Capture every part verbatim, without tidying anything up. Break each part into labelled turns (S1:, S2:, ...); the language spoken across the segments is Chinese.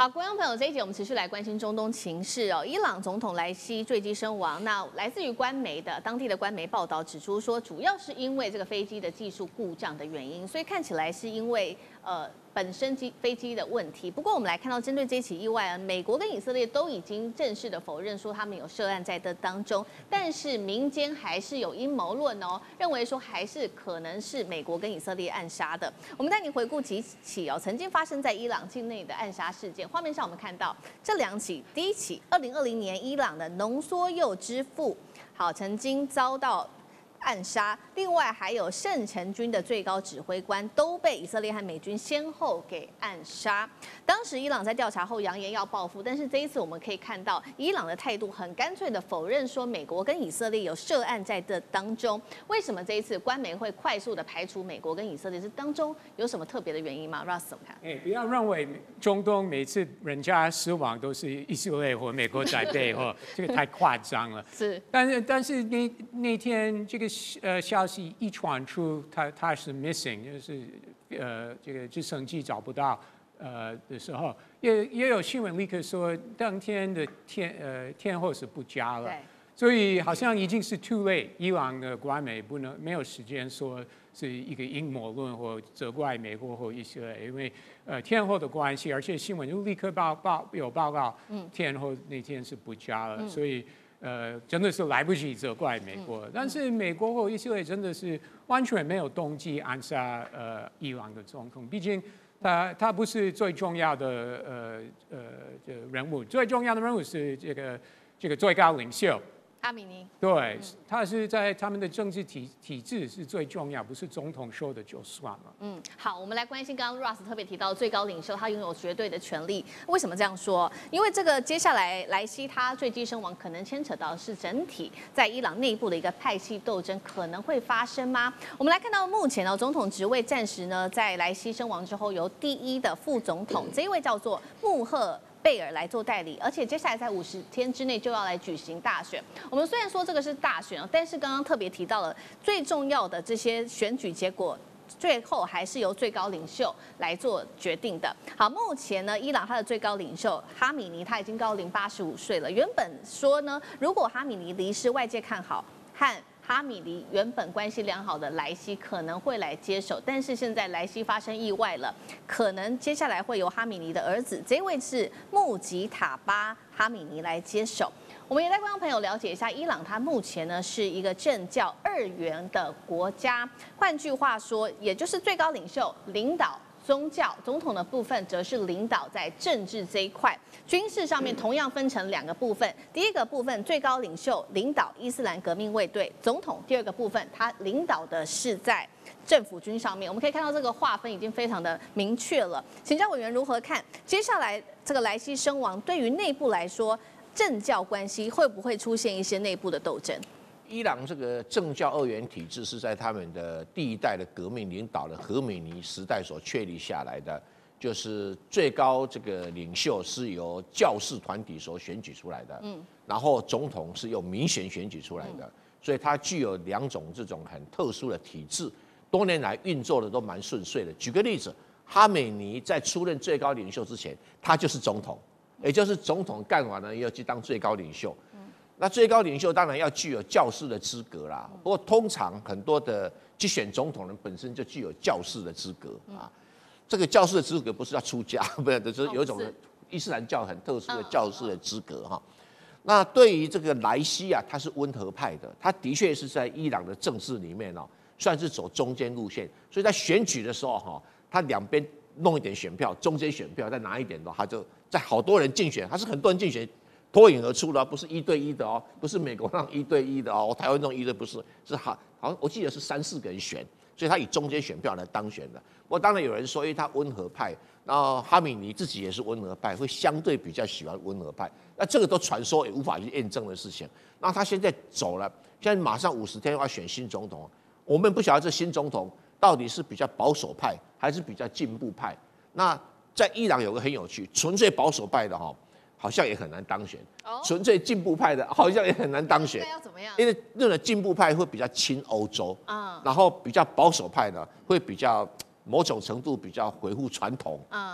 S1: 好，观众朋友，这一节我们持续来关心中东情势哦。伊朗总统莱西坠机身亡，那来自于官媒的当地的官媒报道指出说，主要是因为这个飞机的技术故障的原因，所以看起来是因为呃。 本身机飞机的问题。不过我们来看到，针对这起意外啊，美国跟以色列都已经正式的否认说他们有涉案在这当中，但是民间还是有阴谋论哦，认为说还是可能是美国跟以色列暗杀的。我们带你回顾几起哦曾经发生在伊朗境内的暗杀事件。画面上我们看到这两起，第一起，二零二零年伊朗的浓缩铀之父，好曾经遭到 暗杀，另外还有圣城军的最高指挥官都被以色列和美军先后给暗杀。当时伊朗在调查后扬言要报复，但是这一次我们可以看到，伊朗的态度很干脆的否认说美国跟以色列有涉案在这当中。为什么这一次官媒会快速的排除美国跟以色列？这当中有什么特别的原因吗 ？Russ 怎么看？
S2: 哎，不要认为中东每次人家失亡都是以色列或美国在背后，这个太夸张了。
S1: 是，
S2: 但是但是那那天这个呃消息一传出，他他是 missing， 就是呃这个直升机找不到呃的时候，也也有新闻立刻说当天的天呃天候是不佳了，所以好像已经是 too late。伊朗的官媒不能没有时间说是一个阴谋论或责怪美国或以色列，因为呃天候的关系，而且新闻就立刻报报有报告，嗯，天候那天是不佳了，嗯、所以。 呃，真的是来不及责怪美国，但是美国或以色列真的是完全没有动机暗杀呃伊朗的总统，毕竟他他不是最重要的呃呃这人物，最重要的人物是这个这个最高领袖。
S1: 哈米尼
S2: 对，他是在他们的政治体体制是最重要，不是总统说的就算了。
S1: 嗯，好，我们来关心刚刚 Russ 特别提到最高领袖，他拥有绝对的权利。为什么这样说？因为这个接下来莱西他坠机身亡，可能牵扯到是整体在伊朗内部的一个派系斗争可能会发生吗？我们来看到目前呢，总统职位暂时呢在莱西身亡之后，由第一的副总统这一位叫做穆赫 贝尔来做代理，而且接下来在五十天之内就要来举行大选。我们虽然说这个是大选，但是刚刚特别提到了最重要的这些选举结果，最后还是由最高领袖来做决定的。好，目前呢，伊朗他的最高领袖哈米尼他已经高龄八十五岁了。原本说呢，如果哈米尼离世，外界看好和 哈米尼原本关系良好的莱西可能会来接手，但是现在莱西发生意外了，可能接下来会由哈米尼的儿子，这位是穆吉塔巴哈米尼来接手。我们也带观众朋友了解一下，伊朗它目前呢是一个政教二元的国家，换句话说，也就是最高领袖领导 宗教总统的部分则是领导在政治这一块，军事上面同样分成两个部分。第一个部分，最高领袖领导伊斯兰革命卫队总统；第二个部分，他领导的是在政府军上面。我们可以看到这个划分已经非常的明确了。请教委员如何看接下来这个莱西身亡，对于内部来说，政教关系会不会出现一些内部的斗争？
S3: 伊朗这个政教二元体制是在他们的第一代的革命领导的荷美尼时代所确立下来的，就是最高这个领袖是由教士团体所选举出来的，嗯，然后总统是由民选选举出来的，所以它具有两种这种很特殊的体制，多年来运作的都蛮顺遂的。举个例子，哈美尼在出任最高领袖之前，他就是总统，也就是总统干完了要去当最高领袖。 那最高领袖当然要具有教士的资格啦，不过通常很多的去选总统人本身就具有教士的资格啊。这个教士的资格不是要出家，不是，就是有一种伊斯兰教很特殊的教士的资格哈。那对于这个莱西啊，他是温和派的，他的确是在伊朗的政治里面哦，算是走中间路线，所以在选举的时候哈，他两边弄一点选票，中间选票再拿一点的，他就在好多人竞选，他是很多人竞选 脱颖而出的，不是一对一的哦，不是美国那种一对一的哦，台湾那种一对不是，是好好像我记得是三四个人选，所以他以中间选票来当选的。不过当然有人说，因为他温和派，然后哈米尼自己也是温和派，会相对比较喜欢温和派。那这个都传说，也无法去验证的事情。那他现在走了，现在马上五十天要选新总统，我们不晓得这新总统到底是比较保守派还是比较进步派。那在伊朗有个很有趣，纯粹保守派的哈。 好像也很难当选，纯粹进步派的好像也很难当选。
S1: 要怎么样？
S3: 因为那种进步派会比较亲欧洲，嗯，然后比较保守派呢会比较某种程度比较维护传统，嗯啊。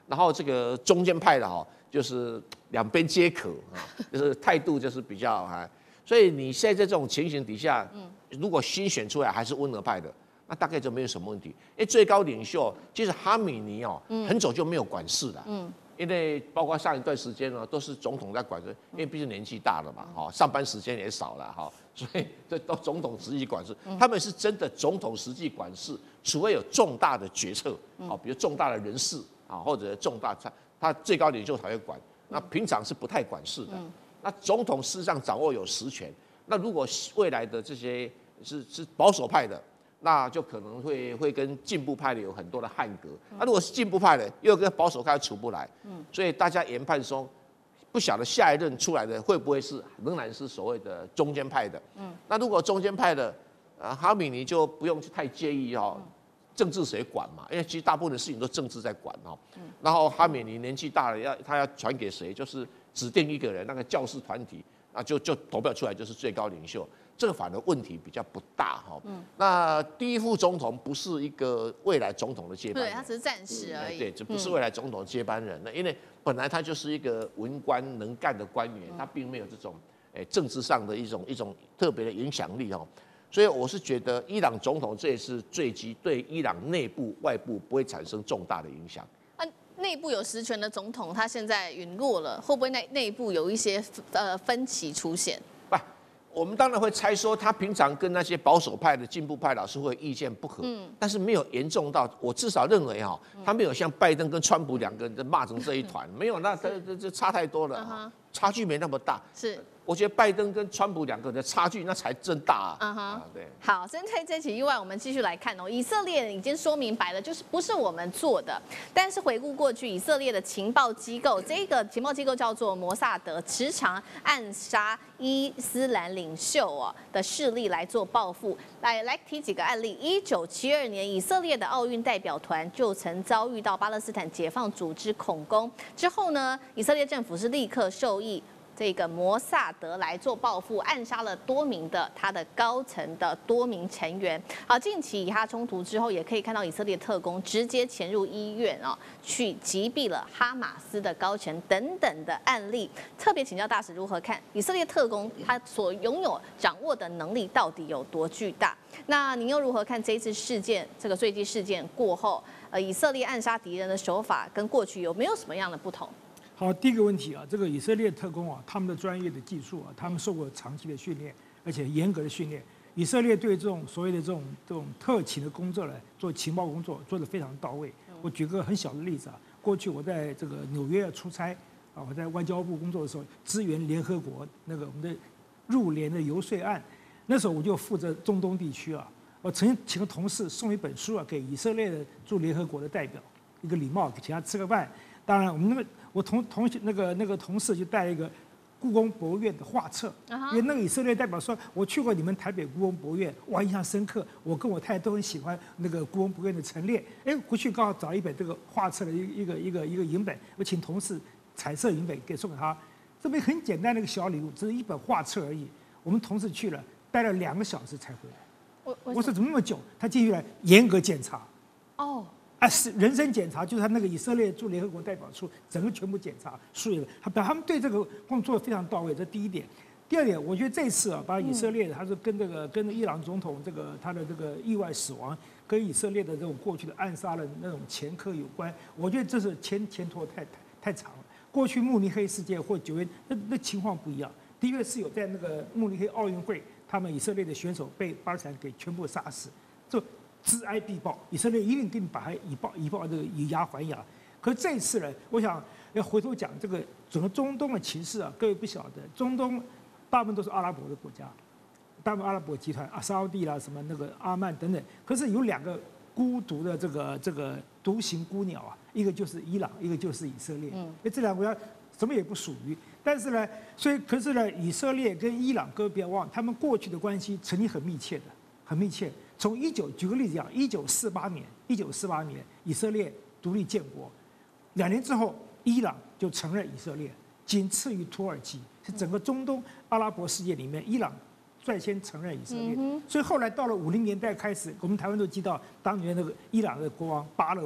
S3: 然后这个中间派的哈，就是两边皆可啊，就是态度就是比较啊，所以你现在在这种情形底下，如果新选出来还是温和派的，那大概就没有什么问题。因为最高领袖其实哈米尼哦，很早就没有管事了。嗯。因为包括上一段时间呢，都是总统在管事，因为毕竟年纪大了嘛，哈，上班时间也少了，哈，所以这都总统实际管事。他们是真的总统实际管事，除非有重大的决策，啊，比如重大的人事啊，或者重大他他最高领袖才会管，那平常是不太管事的。那总统事实上掌握有实权，那如果未来的这些是是保守派的。那就可能会会跟进步派的有很多的汉格。那、啊、如果是进步派的，又跟保守派处不来，嗯，所以大家研判说，不晓得下一任出来的会不会是仍然是所谓的中间派的，嗯，那如果中间派的，啊，哈米尼就不用去太介意哦，政治谁管嘛？因为其实大部分的事情都政治在管哦。嗯、然后哈米尼年纪大了，要他要传给谁，就是指定一个人，那个教士团体啊，就就投票出来就是最高领袖。这个反而问题比较不大哈。嗯。那第一副总统不是一个未来总统的接班人，
S1: 对，他只是暂时而已。
S3: 对，这不是未来总统的接班人。那、嗯、因为本来他就是一个文官能干的官员，他并没有这种诶政治上的一种一种特别的影响力哦。所以我是觉得伊朗总统这一次坠机，对伊朗内部外部不会产生重大的影响。
S1: 啊，内部有实权的总统，他现在陨落了，会不会内内部有一些呃分歧出现？
S3: 我们当然会猜说，他平常跟那些保守派的进步派老师会意见不合，嗯，但是没有严重到，我至少认为哈，他没有像拜登跟川普两个人骂成这一团，没有，那这这这差太多了，差距没那么大。
S1: 是，
S3: 我觉得拜登跟川普两个人的差距那才真大啊。
S1: 嗯哼，
S3: 啊对。
S1: 好，针对这起意外，我们继续来看哦。以色列已经说明白了，就是不是我们做的，但是回顾过去，以色列的情报机构，这个情报机构叫做摩萨德，时常暗杀伊斯兰领袖哦的势力来做报复。来来提几个案例，一九七二年，以色列的奥运代表团就曾遭遇到巴勒斯坦解放组织恐攻，之后呢，以色列政府是立刻授意这个摩萨德来做报复，暗杀了多名的他的高层的多名成员。好，近期以哈冲突之后，也可以看到以色列特工直接潜入医院啊、哦，去击毙了哈马斯的高层等等的案例。特别请教大使如何看以色列特工他所拥有掌握的能力到底有多巨大？那您又如何看这一次事件这个坠机事件过后，呃，以色列暗杀敌人的手法跟过去有没有什么样的不同？
S4: 好，第一个问题啊，这个以色列特工啊，他们的专业的技术啊，他们受过长期的训练，而且严格的训练。以色列对这种所谓的这种这种特勤的工作呢，做情报工作做得非常到位。我举个很小的例子啊，过去我在这个纽约出差啊，我在外交部工作的时候，支援联合国那个我们的入联的游说案，那时候我就负责中东地区啊，我曾经请个同事送一本书啊给以色列的驻联合国的代表，一个礼貌，请他吃个饭。当然，我们那个我同同学那个那个同事就带了一个故宫博物院的画册， uh-huh. 因为那个以色列代表说，我去过你们台北故宫博物院，我印象深刻，我跟我太太都很喜欢那个故宫博物院的陈列。哎，回去刚好找一本这个画册的一个一个一个影本，我请同事彩色影本给送给他。这边很简单的一个小礼物，只是一本画册而已。我们同事去了，待了两个小时才回来。我我说怎么那么久？他进去来严格检查。哦。啊，是人身检查，就是他那个以色列驻联合国代表处，整个全部检查，所有的他他们对这个工作非常到位，这第一点。第二点，我觉得这次啊，把以色列他是跟这个跟伊朗总统这个他的这个意外死亡，跟以色列的这种过去的暗杀的那种前科有关，我觉得这是前前拖太太太长了。过去慕尼黑事件或九月那那情况不一样，的确是有在那个慕尼黑奥运会，他们以色列的选手被巴勒斯坦给全部杀死，这。知哀必报，以色列一定给你把它以报以报这个以牙还牙。可是这一次呢，我想要回头讲这个整个中东的情势啊，各位不晓得，中东大部分都是阿拉伯的国家，大部分阿拉伯集团啊，沙烏地啦，什么那个阿曼等等。可是有两个孤独的这个这个独行孤鸟啊，一个就是伊朗，一个就是以色列。嗯，因为这两个国家什么也不属于。但是呢，所以可是呢，以色列跟伊朗，各位不要忘了，他们过去的关系曾经很密切的，很密切。从一九举个例子讲，一九四八年，一九四八年以色列独立建国，两年之后，伊朗就承认以色列，仅次于土耳其，是整个中东阿拉伯世界里面，伊朗率先承认以色列。所以后来到了五零年代开始，我们台湾都知道当年那个伊朗的国王巴勒维，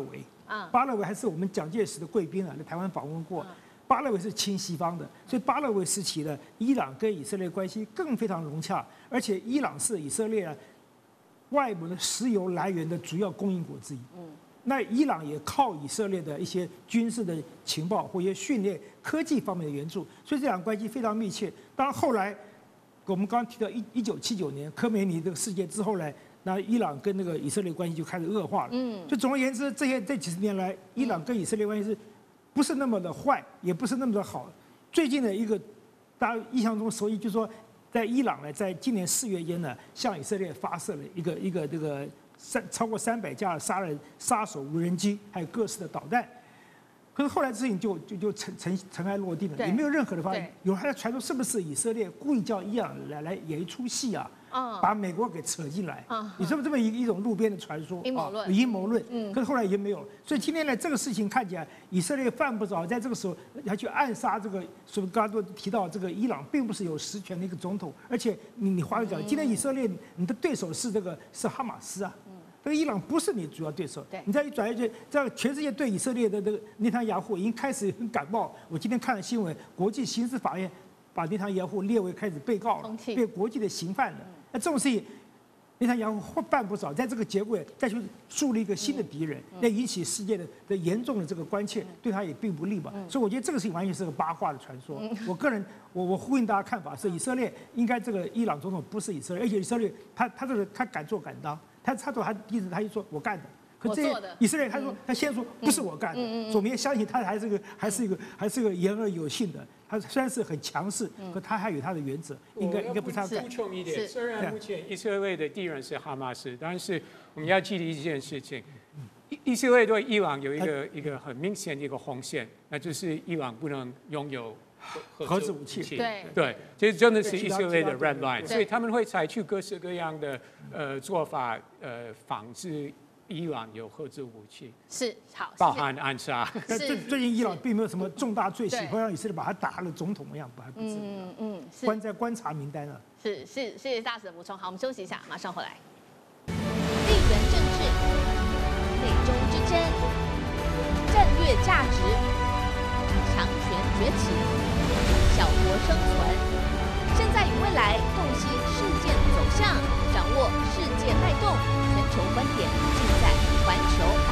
S1: 嗯
S4: 巴勒维还是我们蒋介石的贵宾啊，来台湾访问过。巴勒维是亲西方的，所以巴勒维时期的伊朗跟以色列关系更非常融洽，而且伊朗是以色列啊外部的石油来源的主要供应国之一。嗯，那伊朗也靠以色列的一些军事的情报或一些训练、科技方面的援助，所以这两个关系非常密切。当然后来我们刚刚提到一一九七九年科梅尼这个事件之后呢，那伊朗跟那个以色列关系就开始恶化了。嗯，就总而言之，这些这几十年来，伊朗跟以色列关系是不是那么的坏，也不是那么的好。最近的一个大家印象中熟悉，就是说，在伊朗呢，在今年四月间呢，向以色列发射了一个一个这个三超过三百架的杀人杀手无人机，还有各式的导弹。可是后来事情就就就尘尘尘埃落定了，也没有任何的发现。有人还在传说是不是以色列故意叫伊朗来来演一出戏啊？嗯，把美国给扯进来。嗯，你这么这么一一种路边的传说，
S1: 阴谋论，
S4: 阴谋论。嗯，可是后来也没有了。所以今天呢，这个事情看起来，以色列犯不着在这个时候还去暗杀这个，所以刚刚都提到这个伊朗并不是有实权的一个总统，而且你你话又讲，今天以色列你的对手是这个是哈马斯啊。这个伊朗不是你主要对手，你再一转一圈，这全世界对以色列的这个内塔尼亚胡已经开始很感冒。我今天看了新闻，国际刑事法院把内塔尼亚胡列为开始被告了，变国际的刑犯了。那这种事情，内塔尼亚胡办不少，在这个节骨眼再去树立一个新的敌人，那引起世界的的严重的这个关切，对他也并不利嘛。所以我觉得这个事情完全是个八卦的传说。我个人，我我呼应大家看法是，以色列应该这个伊朗总统不是以色列，而且以色列他他这个他敢做敢当。他他说他第一次他就说我干的，可这些以色列他说他先说不是我干的，所以我们也相信他还是个还是一个还是个言而有信的。他虽然是很强势，可他还有他的原则，应该应该不是他干。
S2: 补充一点，虽然目前以色列的敌人是哈马斯，但是我们要记得一件事情，以色列对伊朗有一个一个很明显的一个红线，那就是伊朗不能拥有
S4: 核子武器。
S1: 对
S2: 对，这真的是以色列的 red line， 所以他们会采取各式各样的呃做法，呃防止伊朗有核子武器，
S1: 是好，
S2: 包含暗杀。
S4: 但最最近伊朗并没有什么重大罪行，会让以色列把他打了总统一样，还不至于。嗯嗯，关在观察名单了。
S1: 是是，谢谢大使的补充。好，我们休息一下，马上回来。地缘政治、美中之争、战略价值、强权崛起、小国生存。现在与未来洞悉事件走向，掌握世界脉动，全球观点尽在环球